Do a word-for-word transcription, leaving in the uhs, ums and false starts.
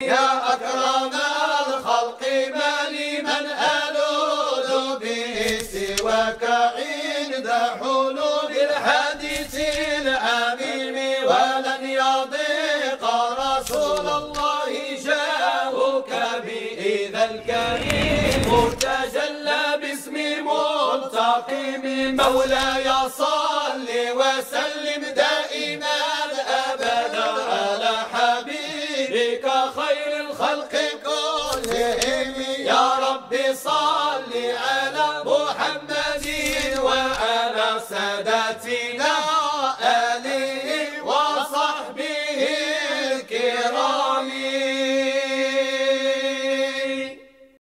يا أكرم الخلق ما لي من ألوذ به سواك عند حلول الحديث العميم، ولن يضيق رسول الله جاءك بإذا الكريم تجلى باسم منتقم. مولاي صل وسلم دائما